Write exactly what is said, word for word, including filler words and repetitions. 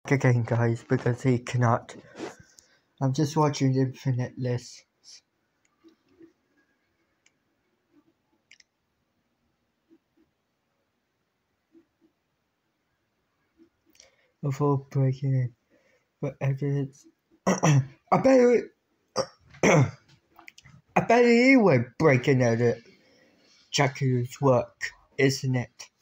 again, guys, because he cannot. I'm just watching Infinite Lists. Before breaking in, but evidence. I bet it. I bet he would break in at Jackie's work, isn't it?